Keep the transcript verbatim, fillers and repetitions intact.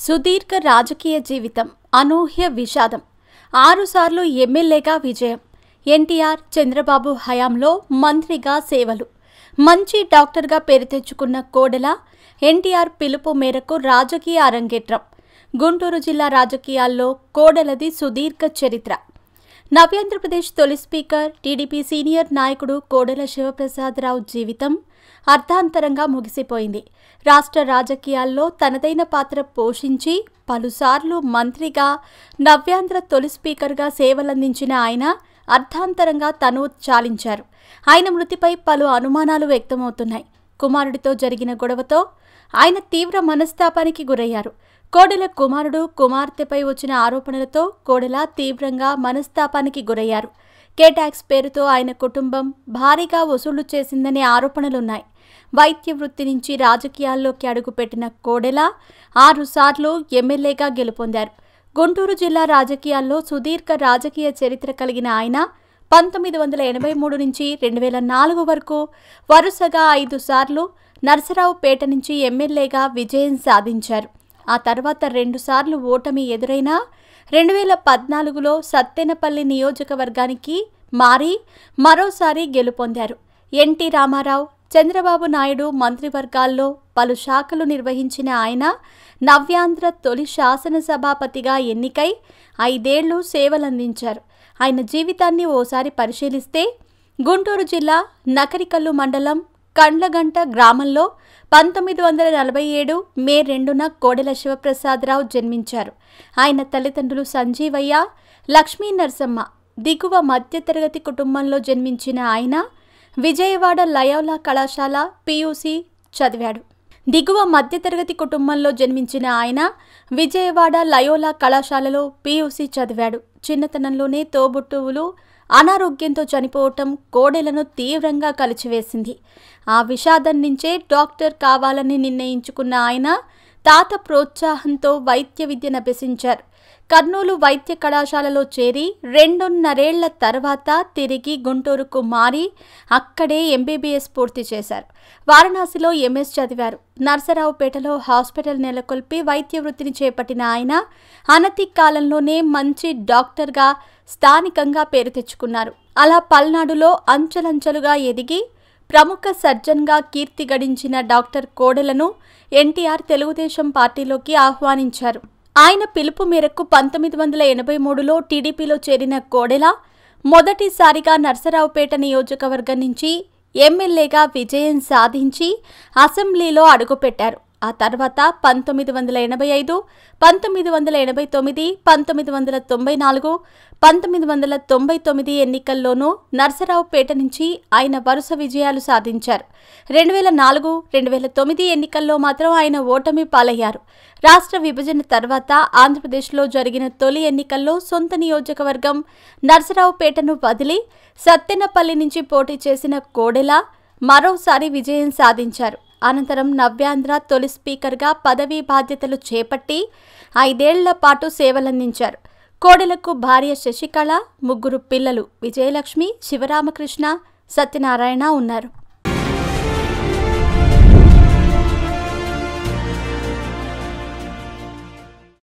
సుదీర్ఘ రాజకీయ జీవితం, అనూహ్య విషాదం. ఆరుసార్లు ఎమ్మెల్యేగా విజయం. ఎన్టీఆర్, చంద్రబాబు హయాంలో మంత్రిగా సేవలు. మంచి డాక్టర్గా పేరు తెచ్చుకున్న కోడెల ఎన్టీఆర్ పిలుపు మేరకు రాజకీయ అరంగేట్రం. గుంటూరు జిల్లా రాజకీయాల్లో కోడెలది సుదీర్ఘ చరిత్ర. నవ్యాంధ్రప్రదేశ్ తొలి స్పీకర్, టీడీపీ సీనియర్ నాయకుడు కోడెల శివప్రసాద్ రావు జీవితం అర్థాంతరంగా ముగిసిపోయింది. రాష్ట్ర రాజకీయాల్లో తనదైన పాత్ర పోషించి పలుసార్లు మంత్రిగా, నవ్యాంధ్ర తొలి స్పీకర్గా సేవలందించిన ఆయన అర్థాంతరంగా తనువు చాలించారు. ఆయన మృతిపై పలు అనుమానాలు వ్యక్తమవుతున్నాయి. కుమారుడితో జరిగిన గొడవతో ఆయన తీవ్ర మనస్తాపానికి గురయ్యారు. కోడెల కుమారుడు, కుమార్తెపై వచ్చిన ఆరోపణలతో కోడెల తీవ్రంగా మనస్తాపానికి గురయ్యారు. కేటాక్స్ పేరుతో ఆయన కుటుంబం భారీగా వసూలు చేసిందనే ఆరోపణలున్నాయి. వైద్య వృత్తి నుంచి రాజకీయాల్లోకి అడుగుపెట్టిన కోడెల ఆరుసార్లు ఎమ్మెల్యేగా గెలుపొందారు. గుంటూరు జిల్లా రాజకీయాల్లో సుదీర్ఘ రాజకీయ చరిత్ర కలిగిన ఆయన పంతొమ్మిది వందల ఎనభై మూడు నుంచి రెండు వేల నాలుగు వరకు వరుసగా ఐదు సార్లు నరసరావుపేట నుంచి ఎమ్మెల్యేగా విజయం సాధించారు. ఆ తర్వాత రెండుసార్లు ఓటమి ఎదురైనా రెండు వేల పద్నాలుగులో సత్తెనపల్లి నియోజకవర్గానికి మారి మరోసారి గెలుపొందారు. ఎన్టీ రామారావు, చంద్రబాబు నాయుడు మంత్రివర్గాల్లో పలు శాఖలు నిర్వహించిన ఆయన నవ్యాంధ్ర తొలి శాసనసభాపతిగా ఎన్నికై ఐదేళ్లు సేవలందించారు. ఆయన జీవితాన్ని ఓసారి పరిశీలిస్తే గుంటూరు జిల్లా నకరికల్లు మండలం కండ్లగంట గ్రామంలో పంతొమ్మిది వందల నలభై ఏడు మే రెండున కోడెల శివప్రసాద్ రావు జన్మించారు. ఆయన తల్లిదండ్రులు సంజీవయ్య, లక్ష్మీ నరసమ్మ. దిగువ మధ్యతరగతి కుటుంబంలో జన్మించిన ఆయన విజయవాడ లయోలా కళాశాల పీయూసీ చదివాడు. దిగువ మధ్యతరగతి కుటుంబంలో జన్మించిన ఆయన విజయవాడ లయోలా కళాశాలలో పీయూసీ చదివాడు. చిన్నతనంలోనే తోబుట్టువులు అనారోగ్యంతో చనిపోవటం కోడెలను తీవ్రంగా కలిచివేసింది. ఆ విషాదం నుంచే డాక్టర్ కావాలని నిర్ణయించుకున్న ఆయన తాత ప్రోత్సాహంతో వైద్య విద్యను అభ్యసించారు. కర్నూలు వైద్య కళాశాలలో చేరి రెండున్నరేళ్ల తర్వాత తిరిగి గుంటూరుకు మారి అక్కడే ఎంబీబీఎస్ పూర్తి చేశారు. వారణాసిలో ఎంఎస్ చదివారు. నరసరావుపేటలో హాస్పిటల్ నెలకొల్పి వైద్య వృత్తిని చేపట్టిన ఆయన అనతి కాలంలోనే మంచి డాక్టర్గా స్థానికంగా పేరు తెచ్చుకున్నారు. అలా పల్నాడులో అంచెలంచెలుగా ఎదిగి ప్రముఖ సర్జన్గా కీర్తి గడించిన డాక్టర్ కోడెలను ఎన్టీఆర్ తెలుగుదేశం పార్టీలోకి ఆహ్వానించారు. ఆయన పిలుపు మేరకు పంతొమ్మిది వందల ఎనభై మూడులో టీడీపీలో చేరిన కోడెల మొదటిసారిగా నరసరావుపేట నియోజకవర్గం నుంచి ఎమ్మెల్యేగా విజయం సాధించి అసెంబ్లీలో అడుగుపెట్టారు. ఆ తర్వాత పంతొమ్మిది వందల ఎనభై ఐదు, పంతొమ్మిది వందల ఎనభై తొమ్మిది, పంతొమ్మిది వందల తొంభై నాలుగు, పంతొమ్మిది వందల తొంభై తొమ్మిది ఎన్నికల్లోనూ నరసరావుపేట నుంచి ఆయన వరుస విజయాలు సాధించారు. రెండు వేల నాలుగు, రెండు వేల తొమ్మిది ఎన్నికల్లో మాత్రం ఆయన ఓటమి పాలయ్యారు. రాష్ట్ర విభజన తర్వాత ఆంధ్రప్రదేశ్లో జరిగిన తొలి ఎన్నికల్లో సొంత నియోజకవర్గం నరసరావుపేటను వదిలి సత్తెనపల్లి నుంచి పోటీ చేసిన కోడెల మరోసారి విజయం సాధించారు. అనంతరం నవ్యాంధ్ర తొలి స్పీకర్గా పదవీ బాధ్యతలు చేపట్టి ఐదేళ్ల పాటు సేవలందించారు. కోడెలకు భార్య శశికళ, ముగ్గురు పిల్లలు విజయలక్ష్మి, శివరామకృష్ణ, సత్యనారాయణ ఉన్నారు.